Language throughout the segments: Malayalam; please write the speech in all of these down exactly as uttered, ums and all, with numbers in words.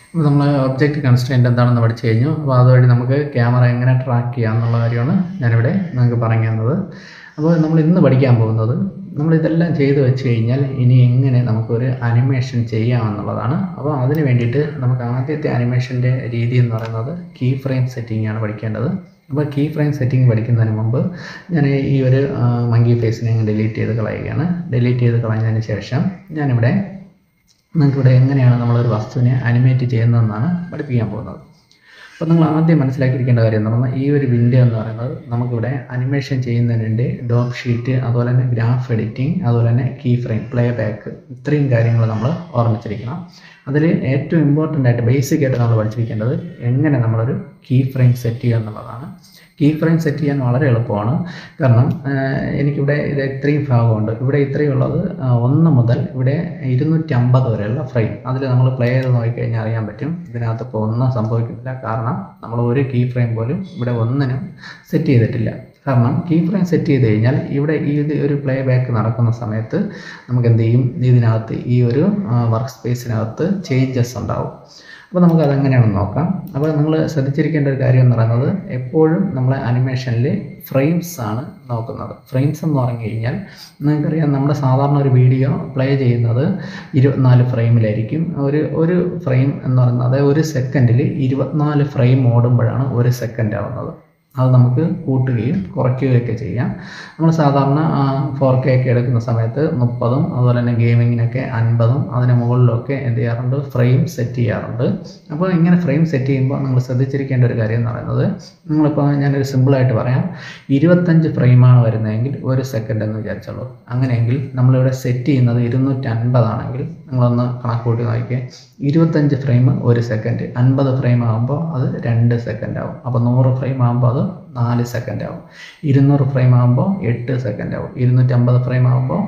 അപ്പോൾ നമ്മൾ ഒബ്ജക്റ്റ് കൺസ്ട്രെയിൻറ്റ് എന്താണെന്ന് പഠിച്ചു കഴിഞ്ഞു. അപ്പോൾ അതുവഴി നമുക്ക് ക്യാമറ എങ്ങനെ ട്രാക്ക് ചെയ്യാം എന്നുള്ള കാര്യമാണ് ഞാനിവിടെ നിങ്ങൾക്ക് പറഞ്ഞു തന്നത്. അപ്പോൾ നമ്മൾ ഇന്ന് പഠിക്കാൻ പോകുന്നത് നമ്മളിതെല്ലാം ചെയ്ത് വെച്ച് കഴിഞ്ഞാൽ ഇനി എങ്ങനെ നമുക്കൊരു അനിമേഷൻ ചെയ്യാമെന്നുള്ളതാണ്. അപ്പോൾ അതിന് വേണ്ടിയിട്ട് നമുക്ക് ആദ്യത്തെ അനിമേഷൻ്റെ രീതി എന്ന് പറയുന്നത് കീ ഫ്രെയിം സെറ്റിംഗ് ആണ് പഠിക്കേണ്ടത്. അപ്പോൾ കീ ഫ്രെയിം സെറ്റിംഗ് പഠിക്കുന്നതിന് മുമ്പ് ഞാൻ ഈ ഒരു മങ്കി ഫേസിനെ ഡിലീറ്റ് ചെയ്ത് കളയുകയാണ്. ഡിലീറ്റ് ചെയ്ത് കളഞ്ഞതിന് ശേഷം ഞാനിവിടെ നിങ്ങൾക്കിവിടെ എങ്ങനെയാണ് നമ്മളൊരു വസ്തുവിനെ അനിമേറ്റ് ചെയ്യുന്നതെന്നാണ് പഠിപ്പിക്കാൻ പോകുന്നത്. അപ്പോൾ നിങ്ങൾ ആദ്യം മനസ്സിലാക്കിയിരിക്കേണ്ട കാര്യം എന്ന് പറഞ്ഞാൽ ഈ ഒരു വിൻഡോ എന്ന് പറയുന്നത് നമുക്കിവിടെ അനിമേഷൻ ചെയ്യുന്നതിന് വേണ്ടി ഡോപ്പ് ഷീറ്റ്, അതുപോലെ തന്നെ ഗ്രാഫ് എഡിറ്റിംഗ്, അതുപോലെ തന്നെ കീ ഫ്രെയിം, പ്ലേ ബാക്ക്, ഇത്രയും കാര്യങ്ങൾ നമ്മൾ ഓർമ്മിച്ചിരിക്കണം. അതിൽ ഏറ്റവും ഇമ്പോർട്ടൻ്റ് ആയിട്ട് ബേസിക് ആയിട്ട് നമ്മൾ പഠിച്ചിരിക്കേണ്ടത് എങ്ങനെ നമ്മളൊരു കീ ഫ്രെയിം സെറ്റ് ചെയ്യുക എന്നുള്ളതാണ്. കീ ഫ്രെയിം സെറ്റ് ചെയ്യാൻ വളരെ എളുപ്പമാണ്. കാരണം എനിക്കിവിടെ ഇത് ഇത്രയും ഭാഗമുണ്ട്. ഇവിടെ ഇത്രയും ഉള്ളത് ഒന്ന് മുതൽ ഇവിടെ ഇരുന്നൂറ്റി അമ്പത് വരെയുള്ള ഫ്രെയിം. അതിൽ നമ്മൾ പ്ലേ ചെയ്ത് നോക്കിക്കഴിഞ്ഞാൽ അറിയാൻ പറ്റും ഇതിനകത്ത് ഇപ്പോൾ ഒന്നും സംഭവിക്കുന്നില്ല. കാരണം നമ്മൾ ഒരു കീ ഫ്രെയിം പോലും ഇവിടെ ഒന്നിനും സെറ്റ് ചെയ്തിട്ടില്ല. കാരണം കീ ഫ്രെയിം സെറ്റ് ചെയ്ത് കഴിഞ്ഞാൽ ഇവിടെ ഈ ഒരു പ്ലേ ബാക്ക് നടക്കുന്ന സമയത്ത് നമുക്ക് എന്ത് ചെയ്യും, ഇതിനകത്ത് ഈ ഒരു വർക്ക് സ്പേസിനകത്ത് ചേഞ്ചസ് ഉണ്ടാവും. അപ്പോൾ നമുക്ക് അതെങ്ങനെയാണെന്ന് നോക്കാം. അപ്പോൾ നിങ്ങൾ ശ്രദ്ധിച്ചിരിക്കേണ്ട ഒരു കാര്യം എന്ന് പറയുന്നത് എപ്പോഴും നമ്മൾ അനിമേഷനിൽ ഫ്രെയിംസ് ആണ് നോക്കുന്നത്. ഫ്രെയിംസ് എന്ന് പറഞ്ഞു കഴിഞ്ഞാൽ നിങ്ങൾക്കറിയാം നമ്മുടെ സാധാരണ ഒരു വീഡിയോ പ്ലേ ചെയ്യുന്നത് ഇരുപത്തിനാല് ഫ്രെയിമിലായിരിക്കും. ഒരു ഒരു ഫ്രെയിം എന്ന് പറയുന്നത് ഒരു സെക്കൻഡിൽ ഇരുപത്തിനാല് ഫ്രെയിം ഓടുമ്പോഴാണ് ഒരു സെക്കൻഡ് ആവുന്നത്. അത് നമുക്ക് കൂട്ടുകയും കുറയ്ക്കുകയൊക്കെ ചെയ്യാം. നമ്മൾ സാധാരണ ഫോർ കെ ഒക്കെ എടുക്കുന്ന സമയത്ത് മുപ്പതും അതുപോലെ തന്നെ ഗെയിമിങ്ങിനൊക്കെ അൻപതും അതിന് മുകളിലൊക്കെ എന്ത് ചെയ്യാറുണ്ട്, ഫ്രെയിം സെറ്റ് ചെയ്യാറുണ്ട്. അപ്പോൾ ഇങ്ങനെ ഫ്രെയിം സെറ്റ് ചെയ്യുമ്പോൾ നിങ്ങൾ ശ്രദ്ധിച്ചിരിക്കേണ്ട ഒരു കാര്യം എന്ന് പറയുന്നത് നിങ്ങളിപ്പോൾ ഞാനൊരു സിമ്പിളായിട്ട് പറയാം, ഇരുപത്തഞ്ച് ഫ്രെയിമാണ് വരുന്നതെങ്കിൽ ഒരു സെക്കൻഡ് എന്ന് വിചാരിച്ചോളൂ. അങ്ങനെയെങ്കിൽ നമ്മളിവിടെ സെറ്റ് ചെയ്യുന്നത് ഇരുന്നൂറ്റി അൻപതാണെങ്കിൽ നിങ്ങളൊന്ന് കണക്ക് കൂട്ടി നോക്കിയേ. ഇരുപത്തഞ്ച് ഫ്രെയിം ഒരു സെക്കൻഡ്, അൻപത് ഫ്രെയിം ആകുമ്പോൾ അത് രണ്ട് സെക്കൻഡ് ആവും. അപ്പോൾ നൂറ് ഫ്രെയിം ആകുമ്പോൾ അത് നാല് സെക്കൻഡ് ആവും. ഇരുന്നൂറ് ഫ്രെയിം ആകുമ്പോൾ എട്ട് സെക്കൻഡ് ആവും. ഇരുന്നൂറ്റമ്പത് ഫ്രെയിം ആകുമ്പോൾ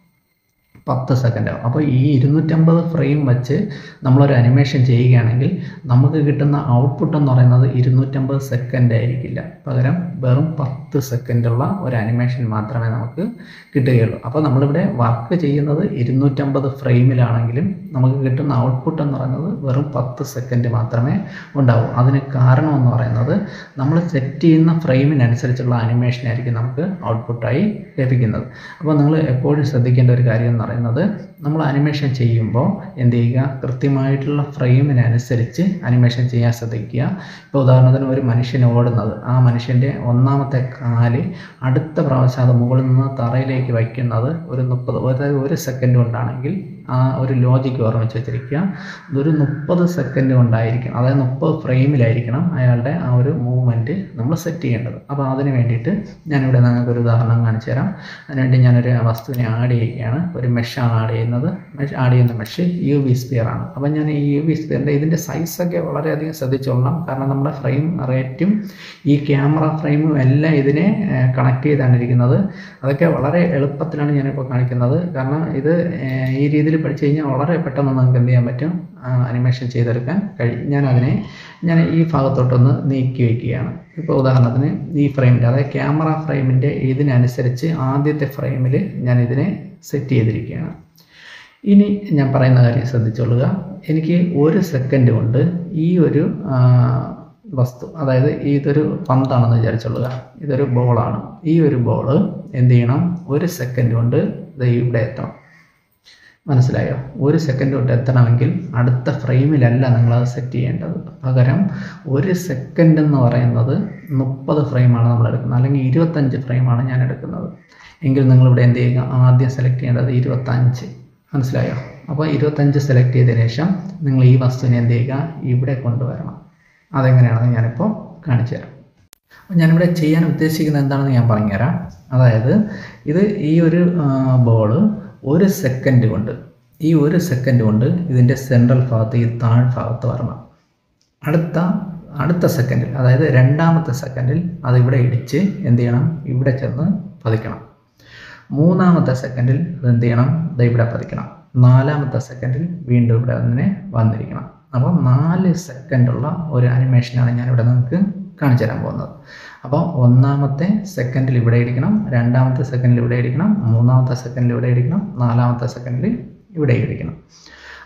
പത്ത് സെക്കൻഡ് ആവും. അപ്പോൾ ഈ ഇരുന്നൂറ്റമ്പത് ഫ്രെയിം വെച്ച് നമ്മളൊരു അനിമേഷൻ ചെയ്യുകയാണെങ്കിൽ നമുക്ക് കിട്ടുന്ന ഔട്ട്പുട്ട് എന്ന് പറയുന്നത് ഇരുന്നൂറ്റമ്പത് സെക്കൻഡ് ആയിരിക്കില്ല. പകരം വെറും പത്ത് സെക്കൻഡുള്ള ഒരു അനിമേഷൻ മാത്രമേ നമുക്ക് കിട്ടുകയുള്ളൂ. അപ്പോൾ നമ്മളിവിടെ വർക്ക് ചെയ്യുന്നത് ഇരുന്നൂറ്റമ്പത് ഫ്രെയിമിലാണെങ്കിലും നമുക്ക് കിട്ടുന്ന ഔട്ട്പുട്ട് എന്ന് പറയുന്നത് വെറും പത്ത് സെക്കൻഡ് മാത്രമേ ഉണ്ടാവൂ. അതിന് കാരണം എന്ന് പറയുന്നത് നമ്മൾ സെറ്റ് ചെയ്യുന്ന ഫ്രെയിമിനനുസരിച്ചുള്ള അനിമേഷൻ ആയിരിക്കും നമുക്ക് ഔട്ട്പുട്ടായി ലഭിക്കുന്നത്. അപ്പോൾ നിങ്ങൾ എപ്പോഴും ശ്രദ്ധിക്കേണ്ട ഒരു കാര്യം എന്ന് പറയുന്നത് നമ്മൾ അനിമേഷൻ ചെയ്യുമ്പോൾ എന്ത് ചെയ്യുക, കൃത്യമായിട്ടുള്ള ഫ്രെയിമിനനുസരിച്ച് അനിമേഷൻ ചെയ്യാൻ ശ്രദ്ധിക്കുക. ഇപ്പോൾ ഉദാഹരണത്തിന് ഒരു മനുഷ്യൻ ഓടുന്നത്, ആ മനുഷ്യൻ്റെ ഒന്നാമത്തെ കാല് അടുത്ത പ്രാവശ്യം അത് മുകളിൽ നിന്ന് തറയിലേക്ക് വയ്ക്കുന്നത് ഒരു മുപ്പത് അതായത് ഒരു സെക്കൻഡ് കൊണ്ടാണെങ്കിൽ ആ ഒരു ലോജിക്ക് ഓർമ്മിച്ച് വെച്ചിരിക്കുക. ഇതൊരു മുപ്പത് സെക്കൻഡ് കൊണ്ടായിരിക്കണം, അതായത് മുപ്പത് ഫ്രെയിമിലായിരിക്കണം അയാളുടെ ആ ഒരു മൂവ്മെൻറ്റ് നമ്മൾ സെറ്റ് ചെയ്യേണ്ടത്. അപ്പോൾ അതിന് വേണ്ടിയിട്ട് ഞാനിവിടെ നിങ്ങൾക്കൊരു ഉദാഹരണം കാണിച്ചു തരാം. അതിനുവേണ്ടി ഞാനൊരു വസ്തുവിനെ ആഡ് ചെയ്യുകയാണ്. ഒരു മെഷാണ് ആഡ് ചെയ്യുന്നത്. മെഷ് ആഡ് ചെയ്യുന്ന മെഷ് യു വി സ്പിയർ ആണ്. അപ്പം ഞാൻ ഈ യു വി സ്പിയറിൻ്റെ ഇതിൻ്റെ സൈസൊക്കെ വളരെയധികം ശ്രദ്ധിച്ചോളണം. കാരണം നമ്മുടെ ഫ്രെയിം റേറ്റും ഈ ക്യാമറ ഫ്രെയിമും എല്ലാം ഇതിനെ കണക്ട് ചെയ്താണ് ഇരിക്കുന്നത്. അതൊക്കെ വളരെ എളുപ്പത്തിലാണ് ഞാനിപ്പോൾ കാണിക്കുന്നത്. കാരണം ഇത് ഈ രീതിയിൽ പഠിച്ചു കഴിഞ്ഞാൽ വളരെ പെട്ടെന്ന് നമുക്ക് എന്ത് ചെയ്യാൻ പറ്റും, അനിമേഷൻ ചെയ്തെടുക്കാൻ കഴിയും. ഞാനതിനെ ഞാൻ ഈ ഭാഗത്തോട്ടൊന്ന് നീക്കി വയ്ക്കുകയാണ്. ഇപ്പോൾ ഉദാഹരണത്തിന് ഈ ഫ്രെയിമിൻ്റെ അതായത് ക്യാമറ ഫ്രെയിമിൻ്റെ ഇതിനനുസരിച്ച് ആദ്യത്തെ ഫ്രെയിമിൽ ഞാൻ ഇതിനെ സെറ്റ് ചെയ്തിരിക്കുകയാണ്. ഇനി ഞാൻ പറയുന്ന കാര്യം ശ്രദ്ധിച്ചോളുക. എനിക്ക് ഒരു സെക്കൻഡ് കൊണ്ട് ഈ ഒരു വസ്തു, അതായത് ഇതൊരു പന്താണെന്ന് വിചാരിച്ചോളുക, ഇതൊരു ബോളാണ്. ഈ ഒരു ബോള് എന്ത് ചെയ്യണം, ഒരു സെക്കൻഡ് കൊണ്ട് ഇത് ഇവിടെ എത്തണം. മനസ്സിലായോ? ഒരു സെക്കൻഡ് കൊണ്ട് എത്തണമെങ്കിൽ അടുത്ത ഫ്രെയിമിലല്ല നിങ്ങളത് സെറ്റ് ചെയ്യേണ്ടത്. പകരം ഒരു സെക്കൻഡ് എന്ന് പറയുന്നത് മുപ്പത് ഫ്രെയിമാണ് നമ്മൾ എടുക്കുന്നത്, അല്ലെങ്കിൽ ഇരുപത്തഞ്ച് ഫ്രെയിമാണ് ഞാൻ എടുക്കുന്നത്. എങ്കിൽ നിങ്ങളിവിടെ എന്ത് ചെയ്യുക, ആദ്യം സെലക്ട് ചെയ്യേണ്ടത് ഇരുപത്തഞ്ച്. മനസ്സിലായോ? അപ്പോൾ ഇരുപത്തഞ്ച് സെലക്ട് ചെയ്തതിന് ശേഷം നിങ്ങൾ ഈ വസ്തുവിനെ എന്ത് ചെയ്യുക, ഇവിടെ കൊണ്ടുവരണം. അതെങ്ങനെയാണെന്ന് ഞാനിപ്പോൾ കാണിച്ചു തരാം. അപ്പോൾ ഞാനിവിടെ ചെയ്യാൻ ഉദ്ദേശിക്കുന്നത് എന്താണെന്ന് ഞാൻ പറഞ്ഞുതരാം. അതായത് ഇത് ഈ ഒരു ബോള് ഒരു സെക്കൻഡ് കൊണ്ട് ഈ ഒരു സെക്കൻഡ് കൊണ്ട് ഇതിൻ്റെ സെൻട്രൽ ഭാഗത്ത് ഈ താഴ്ഭാഗത്ത് വരണം. അടുത്ത അടുത്ത സെക്കൻഡിൽ, അതായത് രണ്ടാമത്തെ സെക്കൻഡിൽ അത് ഇവിടെ ഇടിച്ച് എന്ത് ചെയ്യണം, ഇവിടെ ചെന്ന് പതിക്കണം. മൂന്നാമത്തെ സെക്കൻഡിൽ അത് എന്ത് ചെയ്യണം, ഇത് ഇവിടെ പതിക്കണം. നാലാമത്തെ സെക്കൻഡിൽ വീണ്ടും ഇവിടെ തന്നെ വന്നിരിക്കണം. അപ്പോൾ നാല് സെക്കൻഡുള്ള ഒരു അനിമേഷനാണ് ഞാനിവിടെ നിങ്ങൾക്ക് കാണിച്ചു തരാൻ പോകുന്നത്. അപ്പോൾ ഒന്നാമത്തെ സെക്കൻഡിൽ ഇവിടെ ഇരിക്കണം, രണ്ടാമത്തെ സെക്കൻഡിൽ ഇവിടെ ഇരിക്കണം, മൂന്നാമത്തെ സെക്കൻഡിൽ ഇവിടെ ഇരിക്കണം, നാലാമത്തെ സെക്കൻഡിൽ ഇവിടെ ഇരിക്കണം.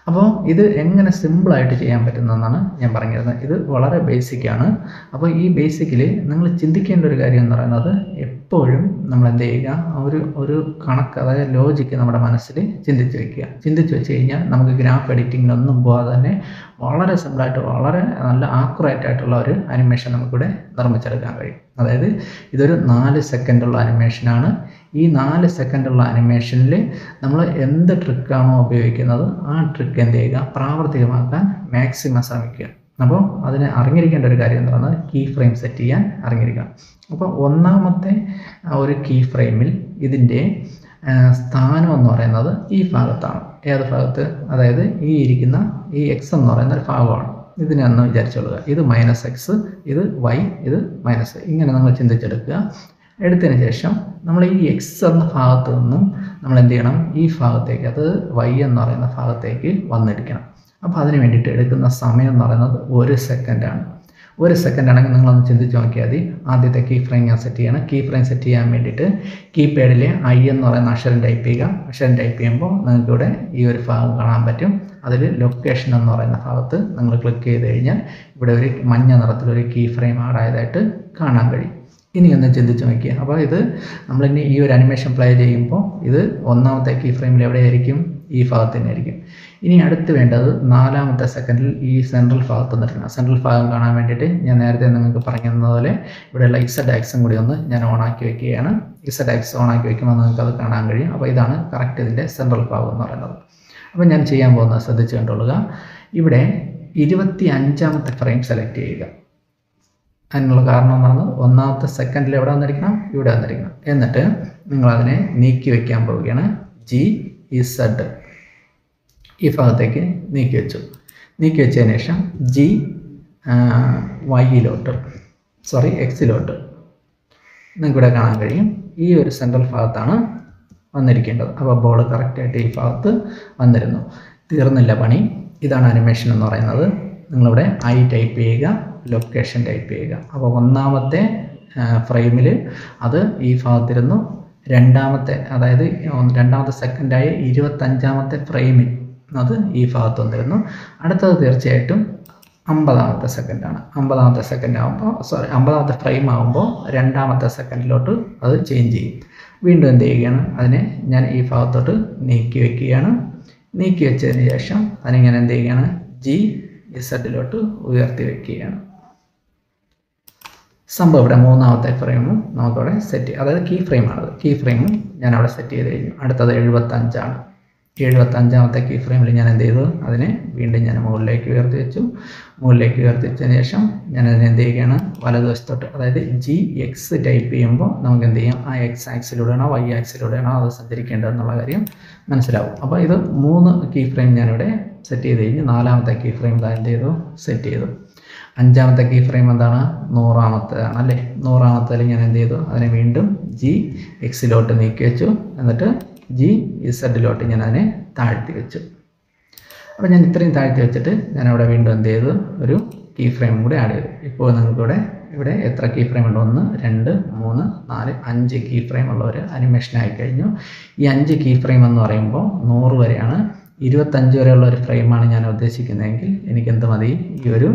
അപ്പോൾ ഇത് എങ്ങനെ സിമ്പിളായിട്ട് ചെയ്യാൻ പറ്റുന്നതെന്നാണ് ഞാൻ പറഞ്ഞിരുന്നത്. ഇത് വളരെ ബേസിക്കാണ്. അപ്പോൾ ഈ ബേസിക്കിൽ നിങ്ങൾ ചിന്തിക്കേണ്ട ഒരു കാര്യം എന്ന് പറയുന്നത് എപ്പോഴും നമ്മൾ എന്ത് ചെയ്യുക, ഒരു ഒരു കണക്ക്, അതായത് ലോജിക്ക് നമ്മുടെ മനസ്സിൽ ചിന്തിച്ച് വയ്ക്കുക. ചിന്തിച്ച് വെച്ച് കഴിഞ്ഞാൽ നമുക്ക് ഗ്രാഫ് എഡിറ്റിങ്ങിനൊന്നും പോകാതെ തന്നെ വളരെ സിമ്പിളായിട്ട് വളരെ നല്ല ആക്യുറേറ്റ് ആയിട്ടുള്ള ഒരു അനിമേഷൻ നമുക്കിവിടെ നിർമ്മിച്ചെടുക്കാൻ കഴിയും. അതായത് ഇതൊരു നാല് സെക്കൻഡുള്ള അനിമേഷനാണ്. ഈ നാല് സെക്കൻഡുള്ള അനിമേഷനിൽ നമ്മൾ എന്ത് ട്രിക്കാണോ ഉപയോഗിക്കുന്നത് ആ ട്രിക്ക് എന്ത് ചെയ്യുക, പ്രാവർത്തികമാക്കാൻ മാക്സിമം ശ്രമിക്കുക. അപ്പോൾ അതിന് അറിഞ്ഞിരിക്കേണ്ട ഒരു കാര്യം എന്ന് പറയുന്നത് കീ ഫ്രെയിം സെറ്റ് ചെയ്യാൻ അറിഞ്ഞിരിക്കണം. അപ്പോൾ ഒന്നാമത്തെ ഒരു കീ ഫ്രെയിമിൽ ഇതിൻ്റെ സ്ഥാനം എന്ന് പറയുന്നത് ഈ ഭാഗത്താണ്. ഏത് ഭാഗത്ത്? അതായത് ഈ ഇരിക്കുന്ന ഈ എക്സ് എന്ന് പറയുന്ന ഒരു ഭാഗമാണ്. ഇതിനെ ഒന്ന് വിചാരിച്ചോളുക. ഇത് മൈനസ് എക്സ്, ഇത് വൈ, ഇത് മൈനസ്, ഇങ്ങനെ നമ്മൾ ചിന്തിച്ചെടുക്കുക. എടുത്തതിന് ശേഷം നമ്മൾ ഈ എക്സ് എന്ന ഭാഗത്ത് നിന്നും നമ്മൾ എന്ത് ചെയ്യണം, ഈ ഭാഗത്തേക്ക്, അത് വൈ എന്ന് പറയുന്ന ഭാഗത്തേക്ക് വന്നിരിക്കണം. അപ്പോൾ അതിന് വേണ്ടിയിട്ട് എടുക്കുന്ന സമയം എന്ന് പറയുന്നത് ഒരു സെക്കൻഡാണ്. ഒരു സെക്കൻഡ് ആണെങ്കിൽ നിങ്ങളൊന്ന് ചിന്തിച്ച് നോക്കിയാൽ മതി. ആദ്യത്തെ കീ ഫ്രെയിം ഞാൻ സെറ്റ് ചെയ്യണം. കീ ഫ്രെയിം സെറ്റ് ചെയ്യാൻ വേണ്ടിയിട്ട് കീപാഡിൽ ഐ എന്ന് പറയുന്ന അക്ഷരം ടൈപ്പ് ചെയ്യുക. അക്ഷരം ടൈപ്പ് ചെയ്യുമ്പോൾ നിങ്ങൾക്കിവിടെ ഈ ഒരു ഭാഗം കാണാൻ പറ്റും. അതിൽ ലൊക്കേഷൻ എന്ന് പറയുന്ന ഭാഗത്ത് നിങ്ങൾ ക്ലിക്ക് ചെയ്ത് കഴിഞ്ഞാൽ ഇവിടെ ഒരു മഞ്ഞ നിറത്തിലൊരു കീ ഫ്രെയിം ആഡ് ആയതായിട്ട് കാണാൻ കഴിയും. ഇനി ഒന്ന് ചിന്തിച്ച് നോക്കിയാൽ, അപ്പോൾ ഇത് നമ്മളിനി ഈ ഒരു അനിമേഷൻ പ്ലേ ചെയ്യുമ്പോൾ ഇത് ഒന്നാമത്തെ കീ ഫ്രെയിമിൽ എവിടെയായിരിക്കും? ഈ ഭാഗത്ത് തന്നെ ആയിരിക്കും. ഇനി അടുത്ത് വേണ്ടത് നാലാമത്തെ സെക്കൻഡിൽ ഈ സെൻട്രൽ ഭാഗത്ത് നിന്നിട്ടാണ്. സെൻട്രൽ ഭാഗം കാണാൻ വേണ്ടിയിട്ട് ഞാൻ നേരത്തെ നിങ്ങൾക്ക് പറഞ്ഞതുപോലെ ഇവിടെയുള്ള ഇസഡ് ആക്സും കൂടി ഒന്ന് ഞാൻ ഓണാക്കി വയ്ക്കുകയാണ്. ഇസഡ് ആക്സ് ഓണാക്കി വയ്ക്കുമ്പോൾ നിങ്ങൾക്ക് അത് കാണാൻ കഴിയും. അപ്പോൾ ഇതാണ് കറക്റ്റ് ഇതിൻ്റെ സെൻട്രൽ ഭാഗം എന്ന് പറയുന്നത്. അപ്പോൾ ഞാൻ ചെയ്യാൻ പോകുന്നത് ശ്രദ്ധിച്ച് കണ്ടുകൊള്ളുക. ഇവിടെ ഇരുപത്തി അഞ്ചാമത്തെ ഫ്രെയിം സെലക്ട് ചെയ്യുക. അതിനുള്ള കാരണം എന്ന് പറയുന്നത് ഒന്നാമത്തെ സെക്കൻഡിൽ എവിടെ വന്നിരിക്കണം? ഇവിടെ വന്നിരിക്കണം. എന്നിട്ട് നിങ്ങളതിനെ നീക്കി വയ്ക്കാൻ പോവുകയാണ്. ജി ഇസഡ് ഈ ഭാഗത്തേക്ക് നീക്കി വെച്ചു. നീക്കി വെച്ചതിന് ശേഷം ജി വൈയിലോട്ട്, സോറി എക്സിലോട്ട് നിങ്ങൾക്കിവിടെ കാണാൻ കഴിയും. ഈ ഒരു സെൻട്രൽ ഭാഗത്താണ് വന്നിരിക്കേണ്ടത്. അപ്പോൾ ബോൾ കറക്റ്റായിട്ട് ഈ ഭാഗത്ത് വന്നിരുന്നു. തീർന്നില്ല പണി. ഇതാണ് അനിമേഷൻ എന്ന് പറയുന്നത്. നിങ്ങളിവിടെ ഐ ടൈപ്പ് ചെയ്യുക, ലൊക്കേഷൻ ടൈപ്പ് ചെയ്യുക. അപ്പോൾ ഒന്നാമത്തെ ഫ്രെയിമിൽ അത് ഈ ഭാഗത്തിരുന്നു. രണ്ടാമത്തെ, അതായത് രണ്ടാമത്തെ സെക്കൻഡായ ഇരുപത്തഞ്ചാമത്തെ ഫ്രെയിമിൽ അത് ഈ ഭാഗത്ത് വന്നിരുന്നു. അടുത്തത് തീർച്ചയായിട്ടും അമ്പതാമത്തെ സെക്കൻഡാണ്. അമ്പതാമത്തെ സെക്കൻഡ് ആകുമ്പോൾ, സോറി അമ്പതാമത്തെ ഫ്രെയിം ആകുമ്പോൾ രണ്ടാമത്തെ സെക്കൻഡിലോട്ട് അത് ചേഞ്ച് ചെയ്യും. വീണ്ടും എന്ത് ചെയ്യുകയാണ്, അതിനെ ഞാൻ ഈ ഭാഗത്തോട്ട് നീക്കി വയ്ക്കുകയാണ്. നീക്കി വെച്ചതിന് ശേഷം അതിനിങ്ങനെ എന്ത് ചെയ്യുകയാണ്, ജി ഇസഡിലോട്ട് ഉയർത്തി വയ്ക്കുകയാണ്. സംഭവം ഇവിടെ മൂന്നാമത്തെ ഫ്രെയിമും നമുക്കവിടെ സെറ്റ് ചെയ്യും. അതായത് കീ ഫ്രെയിമാണത്. കീ ഫ്രെയിമും ഞാൻ അവിടെ സെറ്റ് ചെയ്ത് കഴിഞ്ഞു. അടുത്തത് എഴുപത്തഞ്ചാണ്. എഴുപത്തഞ്ചാമത്തെ കീ ഫ്രെയിമിൽ ഞാൻ എന്ത് ചെയ്തു, അതിനെ വീണ്ടും ഞാൻ മുകളിലേക്ക് ഉയർത്തി വെച്ചു. മുകളിലേക്ക് ഉയർത്തി വെച്ചതിന് ശേഷം ഞാൻ അതിനെ എന്ത് ചെയ്യുകയാണ്, വലതുവശത്തോട്ട്, അതായത് ജി എക്സ് ടൈപ്പ് ചെയ്യുമ്പോൾ നമുക്ക് എന്ത് ചെയ്യാം, ആ എക്സ് ആക്സിലൂടെയാണോ വൈ ആക്സിലൂടെയാണോ അത് സഞ്ചരിക്കേണ്ടതെന്നുള്ള കാര്യം മനസ്സിലാവും. അപ്പോൾ ഇത് മൂന്ന് കീ ഫ്രെയിം ഞാനിവിടെ സെറ്റ് ചെയ്ത് കഴിഞ്ഞ് നാലാമത്തെ കീ ഫ്രെയിം എന്ത് ചെയ്തു, സെറ്റ് ചെയ്തു. അഞ്ചാമത്തെ കീ ഫ്രെയിം എന്താണ്, നൂറാമത്തേതാണ് അല്ലേ. നൂറാമത്തേൽ ഞാൻ എന്ത് ചെയ്തു, അതിനെ വീണ്ടും ജി എക്സിലോട്ട് നീക്കി വെച്ചു. എന്നിട്ട് ജി ഇസഡിലോട്ട് ഞാൻ അതിനെ താഴ്ത്തി വെച്ചു. അപ്പോൾ ഞാൻ ഇത്രയും താഴ്ത്തി വെച്ചിട്ട് ഞാൻ അവിടെ വീണ്ടും എന്ത് ചെയ്തു, ഒരു കീ ഫ്രെയിം കൂടി ആഡ് ചെയ്തു. ഇപ്പോൾ നിങ്ങൾക്കിവിടെ ഇവിടെ എത്ര കീ ഫ്രെയിം ഉണ്ട്, ഒന്ന് രണ്ട് മൂന്ന് നാല് അഞ്ച് കീ ഫ്രെയിം ഉള്ള ഒരു അനിമേഷൻ ആയിക്കഴിഞ്ഞു. ഈ അഞ്ച് കീ ഫ്രെയിം എന്ന് പറയുമ്പോൾ നൂറ് വരെയാണ്. ഇരുപത്തഞ്ച് വരെയുള്ള ഒരു ഫ്രെയിമാണ് ഞാൻ ഉദ്ദേശിക്കുന്നതെങ്കിൽ എനിക്ക് എന്ത് മതി, ഈ ഒരു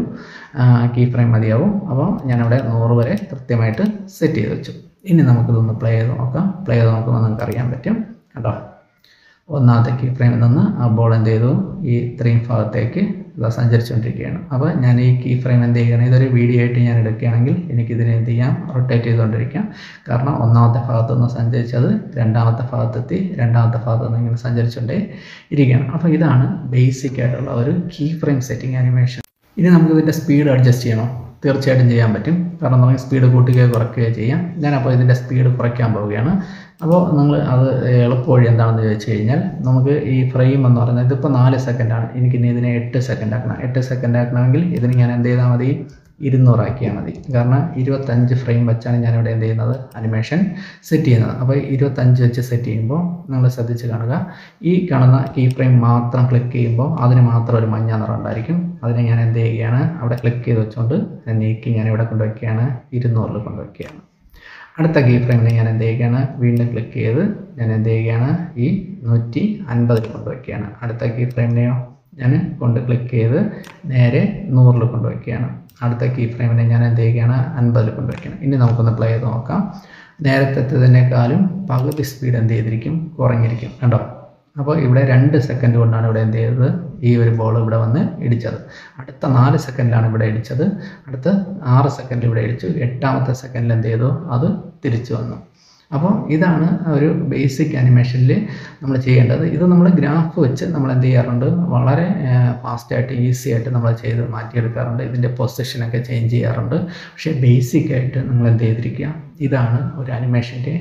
കീ ഫ്രെയിം മതിയാവും. അപ്പോൾ ഞാനവിടെ നൂറ് വരെ കൃത്യമായിട്ട് സെറ്റ് ചെയ്ത് വെച്ചു. ഇനി നമുക്കിതൊന്ന് പ്ലേ ചെയ്ത് നോക്കാം. പ്ലേ ചെയ്ത് നോക്കുമ്പോൾ നിങ്ങൾക്ക് അറിയാൻ പറ്റും കേട്ടോ. ഒന്നാമത്തെ കീ ഫ്രെയിമിൽ നിന്ന് ആ ബോൾ എന്ത് ചെയ്തു, ഈ ഇത്രയും ഭാഗത്തേക്ക് ഇത് സഞ്ചരിച്ചുകൊണ്ടിരിക്കുകയാണ്. അപ്പോൾ ഞാൻ ഈ കീ ഫ്രെയിം എന്ത് ചെയ്യുകയാണ്, ഇതൊരു വീഡിയോ ആയിട്ട് ഞാൻ എടുക്കുകയാണെങ്കിൽ എനിക്കിതിനെ എന്ത് ചെയ്യാം, റൊട്ടേറ്റ് ചെയ്തുകൊണ്ടിരിക്കാം. കാരണം ഒന്നാമത്തെ ഭാഗത്തു നിന്ന് സഞ്ചരിച്ചത് രണ്ടാമത്തെ ഭാഗത്തെത്തി, രണ്ടാമത്തെ ഭാഗത്തു നിന്ന് ഇങ്ങനെ സഞ്ചരിച്ചുകൊണ്ടേ ഇരിക്കുകയാണ്. അപ്പോൾ ഇതാണ് ബേസിക് ആയിട്ടുള്ള ഒരു കീ ഫ്രെയിം സെറ്റിംഗ് അനിമേഷൻ. ഇനി നമുക്ക് ഇതിൻ്റെ സ്പീഡ് അഡ്ജസ്റ്റ് ചെയ്യണോ? തീർച്ചയായിട്ടും ചെയ്യാൻ പറ്റും. കാരണം നമുക്ക് സ്പീഡ് കൂട്ടുകയോ കുറയ്ക്കുകയോ ചെയ്യാം. ഞാനപ്പോൾ ഇതിൻ്റെ സ്പീഡ് കുറയ്ക്കാൻ പോവുകയാണ്. അപ്പോൾ നിങ്ങൾ അത് എളുപ്പവഴി എന്താണെന്ന് ചോദിച്ചു കഴിഞ്ഞാൽ, നമുക്ക് ഈ ഫ്രെയിം എന്ന് പറയുന്നത് ഇതിപ്പോൾ നാല് സെക്കൻഡാണ്. എനിക്കിനി ഇതിനെ എട്ട് സെക്കൻഡ് ആക്കണം. എട്ട് സെക്കൻഡ് ആക്കണമെങ്കിൽ ഇതിന് ഞാൻ എന്ത് ചെയ്താൽ മതി, ഇരുന്നൂറാക്കിയാൽ മതി. കാരണം ഇരുപത്തഞ്ച് ഫ്രെയിം വെച്ചാണ് ഞാനിവിടെ എന്ത് ചെയ്യുന്നത്, അനിമേഷൻ സെറ്റ് ചെയ്യുന്നത്. അപ്പോൾ ഇരുപത്തഞ്ച് വെച്ച് സെറ്റ് ചെയ്യുമ്പോൾ നിങ്ങൾ ശ്രദ്ധിച്ച് കാണുക, ഈ കാണുന്ന കീ ഫ്രെയിം മാത്രം ക്ലിക്ക് ചെയ്യുമ്പോൾ അതിന് മാത്രം ഒരു മഞ്ഞ നിറം ഉണ്ടായിരിക്കും. അതിനെ ഞാൻ എന്ത് ചെയ്യുകയാണ്, അവിടെ ക്ലിക്ക് ചെയ്ത് വെച്ചുകൊണ്ട് നീക്കി ഞാൻ ഇവിടെ കൊണ്ടുവയ്ക്കുകയാണ്, ഇരുന്നൂറിൽ കൊണ്ടുവയ്ക്കുകയാണ്. അടുത്ത കീ ഫ്രെയിമിനെ ഞാൻ എന്ത് ചെയ്യുകയാണ്, വീണ്ടും ക്ലിക്ക് ചെയ്ത് ഞാൻ എന്ത് ചെയ്യുകയാണ്, ഈ നൂറ്റി അൻപതിൽ കൊണ്ടുവയ്ക്കുകയാണ്. അടുത്ത കീ ഫ്രെയിമിനെയോ ഞാൻ കൊണ്ട് ക്ലിക്ക് ചെയ്ത് നേരെ നൂറിൽ കൊണ്ടുവയ്ക്കുകയാണ്. അടുത്ത കീ ഫ്രെയിമിനെ ഞാൻ എന്ത് ചെയ്യുകയാണ്, അൻപതിൽ കൊണ്ടുവയ്ക്കണം. ഇനി നമുക്കൊന്ന് പ്ലേ ചെയ്ത് നോക്കാം. നേരത്തേതിനേക്കാളും പകുതി സ്പീഡ് എന്ത് ചെയ്തിരിക്കും, കുറഞ്ഞിരിക്കും. കണ്ടോ? അപ്പോൾ ഇവിടെ രണ്ട് സെക്കൻഡ് കൊണ്ടാണ് ഇവിടെ എന്ത് ചെയ്തത്, ഈ ഒരു ബോൾ ഇവിടെ വന്ന് ഇടിച്ചത്. അടുത്ത നാല് സെക്കൻഡിലാണ് ഇവിടെ ഇടിച്ചത്. അടുത്ത ആറ് സെക്കൻഡിൽ ഇവിടെ ഇടിച്ചു. എട്ടാമത്തെ സെക്കൻഡിൽ എന്ത് ചെയ്തു, അത് തിരിച്ചു വന്നു. അപ്പോൾ ഇതാണ് ഒരു ബേസിക് ആനിമേഷനിൽ നമ്മൾ ചെയ്യേണ്ടത്. ഇത് നമ്മൾ ഗ്രാഫ് വെച്ച് നമ്മൾ എന്ത് ചെയ്യാറുണ്ട്, വളരെ ഫാസ്റ്റായിട്ട് ഈസി ആയിട്ട് നമ്മൾ ചെയ്ത് മാറ്റിയെടുക്കാറുണ്ട്. ഇതിൻ്റെ പൊസിഷനൊക്കെ ചേഞ്ച് ചെയ്യാറുണ്ട്. പക്ഷേ ബേസിക്കായിട്ട് നിങ്ങൾ എന്ത് ചെയ്തിരിക്കുക, ഇതാണ് ഒരു അനിമേഷൻ്റെ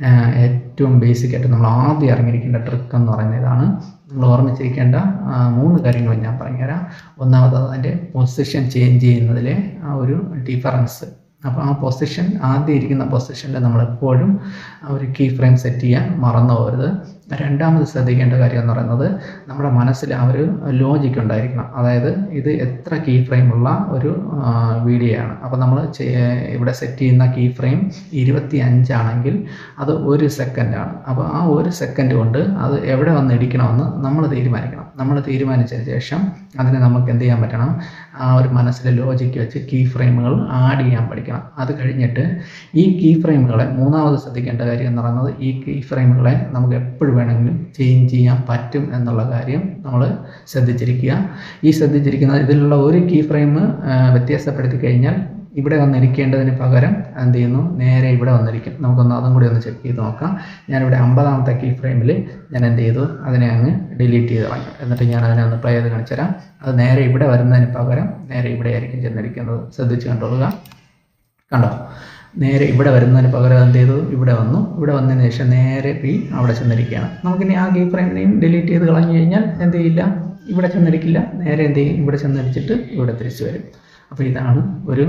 ഏറ്റവും ബേസിക്കായിട്ട് നമ്മൾ ആദ്യം അറിഞ്ഞിരിക്കേണ്ട ട്രിക്ക് എന്ന് പറയുന്നത് ഇതാണ്. നമ്മൾ ഓർമ്മിച്ചിരിക്കേണ്ട മൂന്ന് കാര്യങ്ങൾ ഞാൻ പറഞ്ഞുതരാം. ഒന്നാമത് അതിൻ്റെ പൊസിഷൻ ചേഞ്ച് ചെയ്യുന്നതിലെ ആ ഒരു ഡിഫറൻസ്. അപ്പോൾ ആ പൊസിഷൻ, ആദ്യം ഇരിക്കുന്ന പൊസിഷനിൽ നമ്മളെപ്പോഴും ഒരു കീ ഫ്രെയിം സെറ്റ് ചെയ്യാൻ മറന്നു പോകരുത്. രണ്ടാമത് ശ്രദ്ധിക്കേണ്ട കാര്യം എന്ന് പറയുന്നത് നമ്മുടെ മനസ്സിൽ ആ ഒരു ലോജിക്ക് ഉണ്ടായിരിക്കണം. അതായത് ഇത് എത്ര കീ ഫ്രെയിമുള്ള ഒരു വീഡിയോ ആണ്. അപ്പോൾ നമ്മൾ ഇവിടെ സെറ്റ് ചെയ്യുന്ന കീ ഫ്രെയിം ഇരുപത്തി അഞ്ചാണെങ്കിൽ അത് ഒരു സെക്കൻഡാണ്. അപ്പോൾ ആ ഒരു സെക്കൻഡ് കൊണ്ട് അത് എവിടെ വന്ന് ഇടിക്കണമെന്ന് നമ്മൾ തീരുമാനിക്കണം. നമ്മൾ തീരുമാനിച്ചതിന് ശേഷം അതിന് നമുക്ക് എന്ത് ചെയ്യാൻ പറ്റണം, ആ ഒരു മനസ്സിലെ ലോജിക്ക് വെച്ച് കീ ഫ്രെയിമുകൾ ആഡ് ചെയ്യാൻ പഠിക്കണം. അത് കഴിഞ്ഞിട്ട് ഈ കീ ഫ്രെയിമുകളെ മൂന്നാമത് ശ്രദ്ധിക്കേണ്ട കാര്യം എന്ന് പറയുന്നത് ഈ കീ ഫ്രെയിമുകളെ നമുക്ക് എപ്പോഴും വേണമെങ്കിലും ചേഞ്ച് ചെയ്യാൻ പറ്റും എന്നുള്ള കാര്യം നമ്മൾ ശ്രദ്ധിച്ചിരിക്കുക. ഈ ശ്രദ്ധിച്ചിരിക്കുന്ന ഇതിലുള്ള ഒരു കീ ഫ്രെയിം വ്യത്യാസപ്പെടുത്തി കഴിഞ്ഞാൽ ഇവിടെ വന്നിരിക്കേണ്ടതിന് പകരം എന്ത് ചെയ്യുന്നു, നേരെ ഇവിടെ വന്നിരിക്കും. നമുക്കൊന്ന് അതും കൂടി ഒന്ന് ചെക്ക് ചെയ്ത് നോക്കാം. ഞാനിവിടെ അമ്പതാമത്തെ കീ ഫ്രെയിമിൽ ഞാൻ എന്ത് ചെയ്തു, അതിനെ അങ്ങ് ഡിലീറ്റ് ചെയ്ത് കളഞ്ഞു. എന്നിട്ട് ഞാൻ അതിനെ ഒന്ന് പ്ലേ ചെയ്ത് കാണിച്ചു തരാം. അത് നേരെ ഇവിടെ വരുന്നതിന് പകരം നേരെ ഇവിടെ ആയിരിക്കും ചെന്നിരിക്കുന്നത്. ശ്രദ്ധിച്ച് കണ്ടോളുക. കണ്ടോ? നേരെ ഇവിടെ വരുന്നതിന് പകരം എന്ത് ചെയ്തു, ഇവിടെ വന്നു. ഇവിടെ വന്നതിന് ശേഷം നേരെ പി അവിടെ ചെന്നിരിക്കുകയാണ്. നമുക്കിനി ആ കീ ഫ്രെയിമിനെയും ഡിലീറ്റ് ചെയ്ത് കളഞ്ഞു കഴിഞ്ഞാൽ എന്ത് ചെയ്യില്ല, ഇവിടെ ചെന്നിരിക്കില്ല. നേരെ എന്ത് ചെയ്യും, ഇവിടെ ചെന്നിരിച്ചിട്ട് ഇവിടെ തിരിച്ചു വരും. അപ്പോൾ ഇതാണ് ഒരു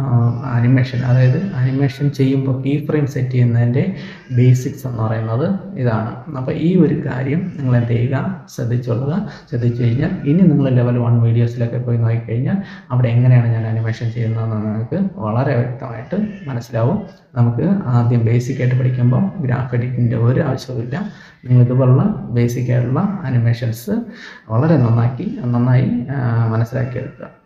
അനിമേഷൻ. അതായത് അനിമേഷൻ ചെയ്യുമ്പോൾ കീ ഫ്രെയിം സെറ്റ് ചെയ്യുന്നതിൻ്റെ ബേസിക്സ് എന്ന് പറയുന്നത് ഇതാണ്. അപ്പോൾ ഈ ഒരു കാര്യം നിങ്ങൾ എന്ത് ചെയ്യുക, ശ്രദ്ധിച്ചുകൊള്ളുക. ശ്രദ്ധിച്ചു കഴിഞ്ഞാൽ ഇനി നിങ്ങൾ ലെവൽ വൺ വീഡിയോസിലൊക്കെ പോയി നോക്കിക്കഴിഞ്ഞാൽ അവിടെ എങ്ങനെയാണ് ഞാൻ അനിമേഷൻ ചെയ്യുന്നതെന്ന് നിങ്ങൾക്ക് വളരെ വ്യക്തമായിട്ട് മനസ്സിലാവും. നമുക്ക് ആദ്യം ബേസിക്കായിട്ട് പഠിക്കുമ്പോൾ ഗ്രാഫ് എഡിറ്റിൻ്റെ ഒരു ആവശ്യവുമില്ല. നിങ്ങൾ ഇതുപോലുള്ള ബേസിക്കായിട്ടുള്ള അനിമേഷൻസ് വളരെ നന്നാക്കി നന്നായി മനസ്സിലാക്കിയെടുക്കുക.